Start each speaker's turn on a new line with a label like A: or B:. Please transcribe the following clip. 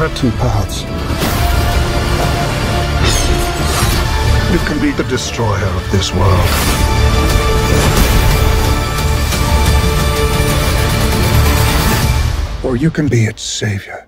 A: are two paths. You can be the destroyer of this world, or you can be its savior.